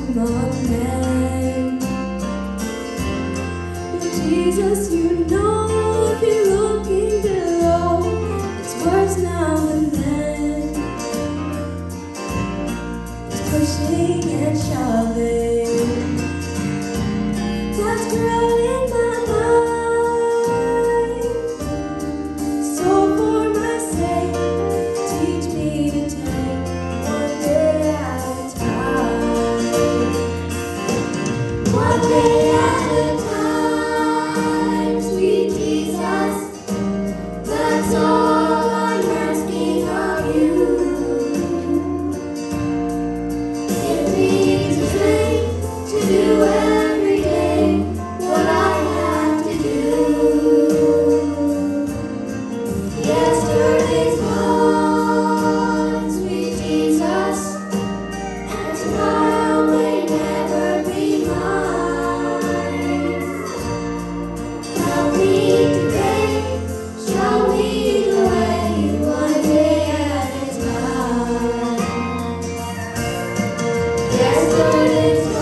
among men. But Jesus, you know if you're looking below, it's worse now than then. It's pushing and shoving that's growing my mind. So for my sake, teach me to take one day at a time. One day at a time, sweet Jesus, that's all I'm asking of you. Give me the strength to do every day what I have to do. Yesterday's gone, sweet Jesus, and tomorrow may never be mine. Help me today, show me the way, one day at a time. Yesterday's gone.